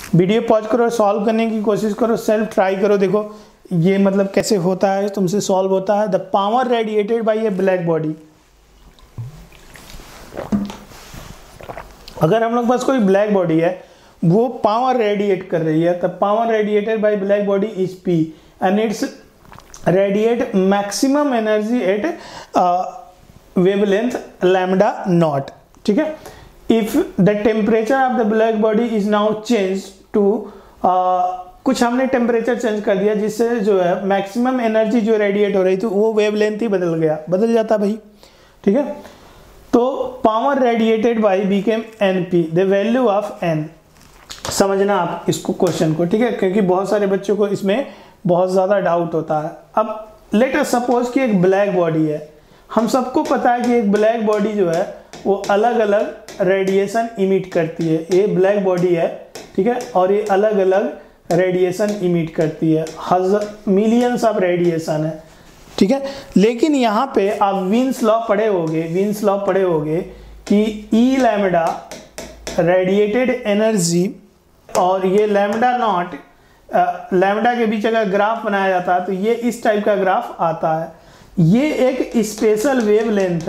Video pause करो, solve करने की कोशिश करो, सेल्फ ट्राई करो, देखो ये मतलब कैसे होता है, तुमसे सॉल्व होता है। The power radiated by a black body, अगर हम लोग पास कोई ब्लैक बॉडी है वो पावर रेडिएट कर रही है, the power radiated by black body is P and it's radiate maximum energy at wavelength lambda naught, ठीक है। If the temperature of the black body is now change to, कुछ हमने temperature change कर दिया जिससे जो है मैक्सिमम एनर्जी जो रेडिएट हो रही थी वो वेवलेंथ ही बदल जाता भाई, ठीक है। तो power radiated by became N P, the value of N, समझना आप इसको क्वेश्चन को, ठीक है, क्योंकि बहुत सारे बच्चों को इसमें बहुत ज़्यादा डाउट होता है। अब लेट अस सपोज कि एक ब्लैक बॉडी है, हम सबको पता है कि एक ब्लैक बॉडी जो है वो अलग अलग रेडिएशन इमिट करती है, ये ब्लैक बॉडी है, ठीक है, और ये अलग अलग रेडिएशन इमिट करती है, मिलियंस ऑफ रेडिएशन है, ठीक है। लेकिन यहाँ पे आप वीन्स लॉ पढ़े होगे कि ई लैम्डा रेडिएटेड एनर्जी और ये लैम्डा नॉट, लैम्डा के बीच अगर ग्राफ बनाया जाता है तो ये इस टाइप का ग्राफ आता है। ये एक स्पेशल वेवलेंथ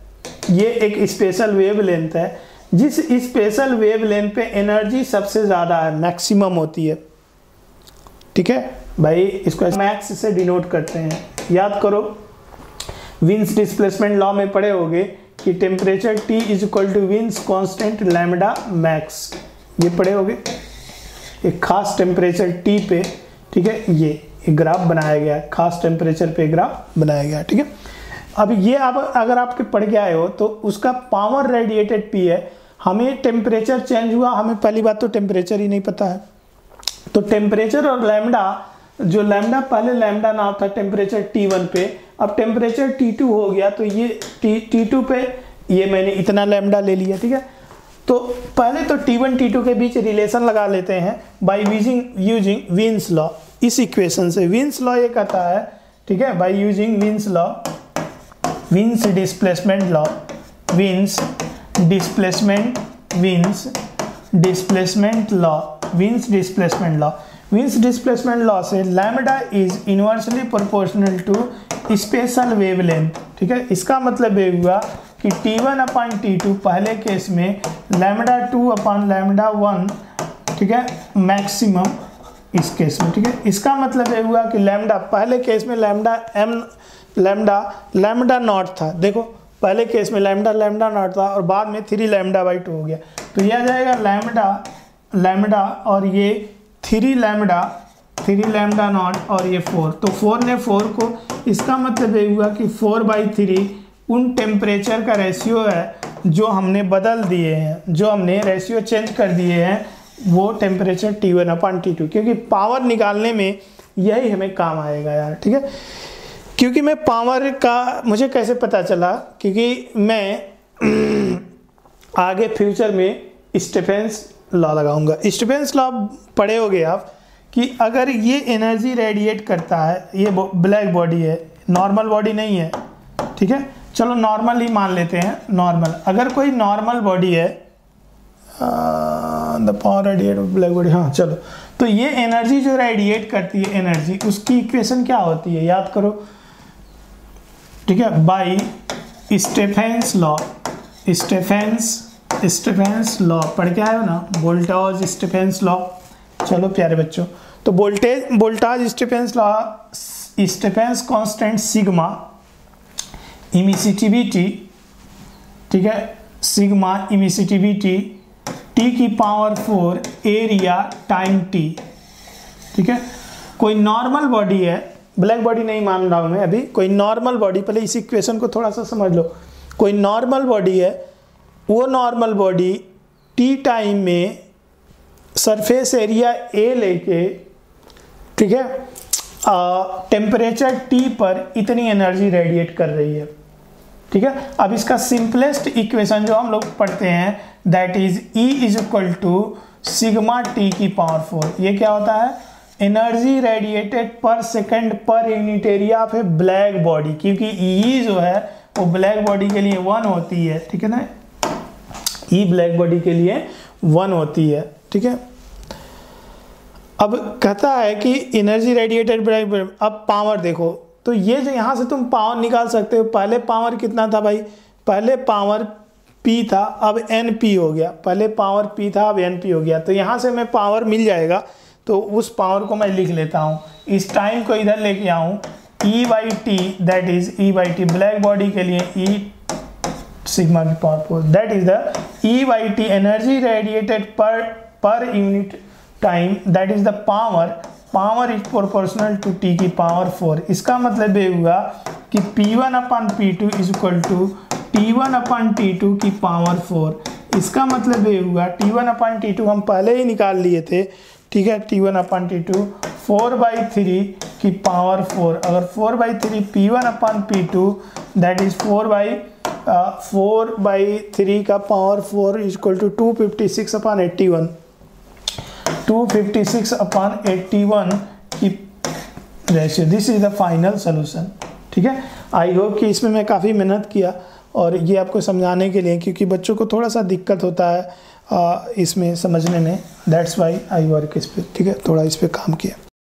है, जिस स्पेशल वेवलेंथ पे एनर्जी सबसे ज़्यादा है, मैक्सिमम होती है, ठीक है भाई। इसको मैक्स से डिनोट करते हैं, याद करो विन्स डिस्प्लेसमेंट लॉ में पढ़े होगे कि temperature T is equal to Wien's constant lambda max, ये पढ़े होगे। एक खास टेम्परेचर T पे, ठीक है, ये ग्राफ बनाया गया, खास टेम्परेचर पे ग्राफ बनाया गया, ठीक है। अब ये आप अगर आपके पढ़ के आए हो तो उसका पावर रेडिएटेड P है, हमें टेम्परेचर चेंज हुआ, हमें पहली बात तो टेम्परेचर ही नहीं पता है, तो टेम्परेचर और लैम्डा, जो लैम्डा पहले लैम्डा नाम था टेम्परेचर T1 पे, अब टेम्परेचर T2 हो गया, तो ये T2 पे ये मैंने इतना लैम्डा ले लिया, ठीक है। तो पहले तो T1 T2 के बीच रिलेशन लगा लेते हैं बाय यूजिंग वीन्स लॉ। इस इक्वेशन से वीन्स लॉ ये कहता है, ठीक है, by using Wien's law, Wien's displacement law, Wien's displacement law से lambda is inversely proportional to special wavelength, ठीक है। इसका मतलब ये हुआ कि T1 अपॉन T2 पहले केस में लैम्डा 2 अपॉन लैम्डा 1, ठीक है, मैक्सिमम इस केस में, ठीक है। इसका मतलब ये हुआ कि लैम्डा पहले केस में लैम्डा नॉट था, देखो पहले केस में लैम्डा नॉट था और बाद में 3 लैम्डा बाई 2 हो गया, तो यह आ जाएगा लैम्डा और ये 3 लैम्डा नॉट और ये 4, तो 4 ने 4 को, इसका मतलब ये हुआ कि 4/3 उन टेम्परेचर का रेशियो है जो हमने बदल दिए हैं, जो हमने रेशियो चेंज कर दिए हैं, वो टेम्परेचर T1 अपॉन T2, क्योंकि पावर निकालने में यही हमें काम आएगा यार, ठीक है। क्योंकि मैं पावर का मुझे कैसे पता चला, क्योंकि मैं आगे फ्यूचर में स्टीफेंस लॉ लगाऊंगा। स्टीफेंस लॉ पढ़े होगे आप कि अगर ये एनर्जी रेडिएट करता है, ये ब्लैक बॉडी है, नॉर्मल बॉडी नहीं है, ठीक है, चलो नॉर्मल ही मान लेते हैं, नॉर्मल, अगर कोई नॉर्मल बॉडी है, the power radiate black body, हाँ चलो, तो ये एनर्जी जो रेडिएट करती है एनर्जी, उसकी इक्वेशन क्या होती है याद करो, ठीक है, बाय स्टीफेंस लॉ पढ़ के आए हो ना, वोल्टाज स्टीफेंस लॉ। चलो प्यारे बच्चों, तो वोल्टाज Stefan's law, Stefan's constant sigma emissivity, ठीक है, सिग्मा इमिसिटिविटी T की पावर 4 एरिया टाइम T, ठीक है। कोई नॉर्मल बॉडी है, ब्लैक बॉडी नहीं मान रहा हूँ मैं अभी, कोई नॉर्मल बॉडी, पहले इस इक्वेशन को थोड़ा सा समझ लो, कोई नॉर्मल बॉडी है, वो नॉर्मल बॉडी T टाइम में सरफेस एरिया A लेके, ठीक है, टेम्परेचर T पर इतनी एनर्जी रेडिएट कर रही है, ठीक है। अब इसका सिंपलेस्ट इक्वेशन जो हम लोग पढ़ते हैं, that is E is equal to sigma T की पावर 4, ये क्या होता है, energy radiated per second per unit area of a black body, क्योंकि E जो है वो ब्लैक बॉडी के लिए 1 होती है, ठीक है ना, E ब्लैक बॉडी के लिए 1 होती है, ठीक है। अब कहता है कि एनर्जी रेडिएटेड बाय, अब पावर देखो, तो ये जो यहाँ से तुम पावर निकाल सकते हो, पहले पावर कितना था भाई, पहले पावर P था, अब NP हो गया, पहले पावर P था अब NP हो गया, तो यहाँ से मैं पावर मिल जाएगा, तो उस पावर को मैं लिख लेता हूँ, इस टाइम को इधर लेके आऊँ, E/T that is E/T, black body के लिए E सिग्मा की power force, that is the E/T energy radiated per unit time, that is the power is proportional to T की पावर 4। इसका मतलब ये हुआ कि P1/P2 is equal to T1/T2 की पावर 4। इसका मतलब ये हुआ T1/T2 हम पहले ही निकाल लिए थे, ठीक है, T1/T2 4/3 की पावर 4, अगर 4/3 P1/P2 दैट इज 4/3 का पावर 4 इज इक्वल टू 256/81, 256/81 की रेशियो। This is the final solution, ठीक है। आई होप कि इसमें मैं काफ़ी मेहनत किया और ये आपको समझाने के लिए, क्योंकि बच्चों को थोड़ा सा दिक्कत होता है इसमें समझने में, दैट्स वाई आई वर्क इस पर, ठीक है, थोड़ा इस पर काम किया।